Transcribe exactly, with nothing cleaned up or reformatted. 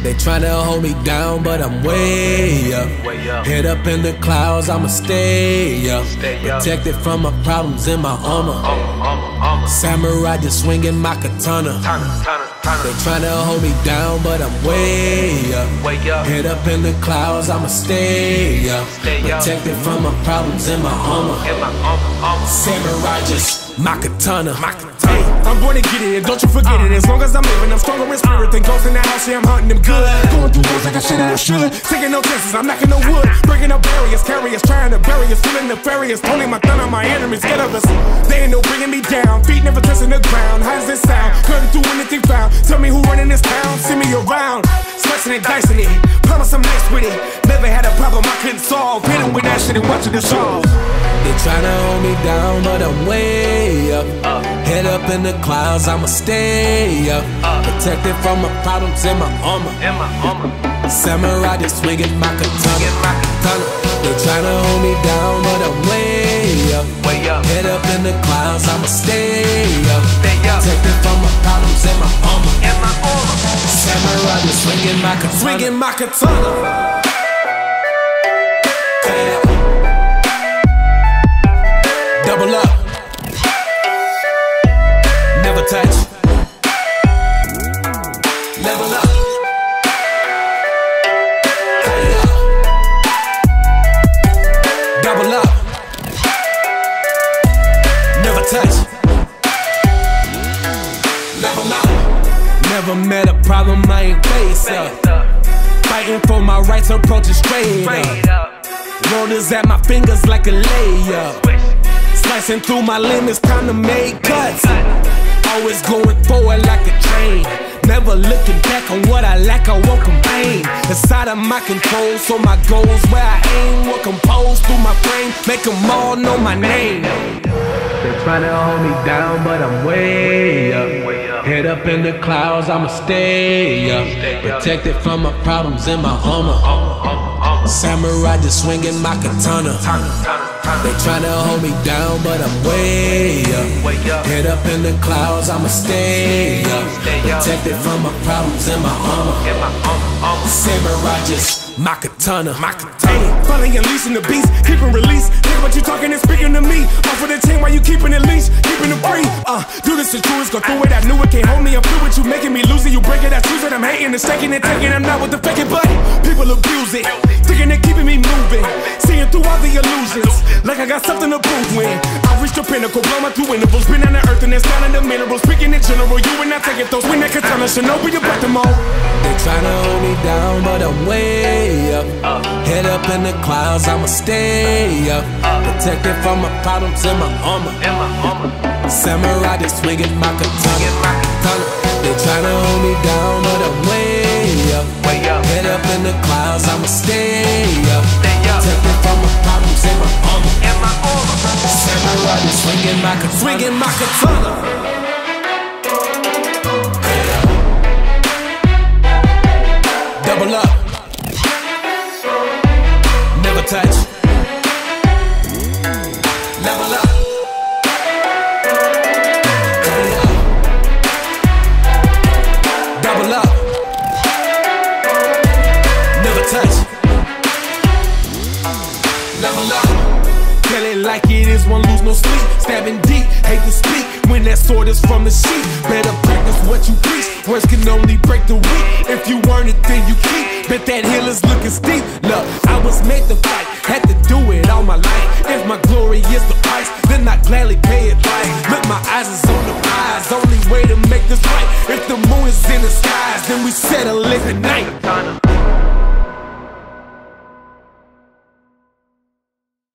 They tryna hold me down, but I'm way up. Head up in the clouds, I'ma stay up. Protected from my problems in my armor. Samurai just swinging my katana. They tryna hold me down, but I'm way up. Head up in the clouds, I'ma stay up. Protected from my problems in my armor. Samurai just my katana. Hey, I'm born to get it, and don't you forget it. As long as I'm living, I'm stronger in spirit than ghosts in the house. Yeah, I'm hunting them good. Going through walls like I said I should. Taking no chances, I'm knocking no wood. Breaking up barriers, carriers, trying to bury us. Feeling nefarious, only my thumb on my enemies. Scared of us, they ain't no bringing me down. Feet never touching the ground. How does it sound? Couldn't do anything foul. Tell me who running this town. See me around, slicing and dicing it. Promise I'm nice with it. Never had a problem I couldn't solve. Hitting with that shit and watching the show. They tryna hold me down, but I'm way up. Head up in the clouds, I'ma stay up. Protected from my problems in my armor. Samurai just swinging my katana. They tryna hold me down, but I'm way up. Head up in the clouds, I'ma stay up. Protected from my problems in my armor. Samurai just swinging my katana. Swinging my katana. Double up, never touch. Level up, hey up. Double up, never touch. Level up. Never met a problem I ain't face up. Fighting for my rights, approaching straight up. Road is at my fingers like a layup. Slicing through my limits, time to make cuts. Always going forward like a train. Never looking back on what I lack, I won't complain. Inside of my control, so my goals where I aim will compose through my brain. Make them all know my name. They tryna hold me down, but I'm way up. Head up in the clouds, I'ma stay up. Protected from my problems in my armor. Samurai just swinging my katana. They tryna hold me down, but I'm way up. Head up in the clouds, I'ma stay up. Protected from my problems in my armor. Samurai just my katana. Hey, finally unleashing the beast, keeping release. Think what you talking and speaking to me. Off of the team while you keeping it leash, keeping it free. Uh, do this to truest, go through it. I knew it can't hold me. I'm through with you, making me lose it. You break it, I choose it. I'm hating and shaking and taking. I'm not with the faking, but people abuse it, thinking they're keeping me moving. Seeing through all the illusions, like I got something to prove when I reach the pinnacle, blow my two intervals, been on the earth and it's down in the minerals. Speaking in general, you and I taking those. When that katana should know we about them all. They tryna hold me down, but I'm way up. Head up in the clouds, I'ma stay up. Protected from my problems in my armor. Samurai just swinging my katana. They tryna hold me down, but I'm way up. Head up in the clouds, I'ma stay up. Protected from my problems in my armor. Samurai just swinging my katana. Swinging my katana. Double up, never touch. Level up, hey up. Double up, never touch. Level up. Tell it like it is, won't lose no sleep. Stabbing deep, hate to speak when that sword is from the sheep. Better practice what you preach. Words can only break the weak. If you earn it, then you keep. Bet that hill is looking steep. Look, I was made to fight, had to do it all my life. If my glory is the price, then I gladly pay it right. Look, my eyes is on the prize. Only way to make this right. If the moon is in the skies, then we settle it at night.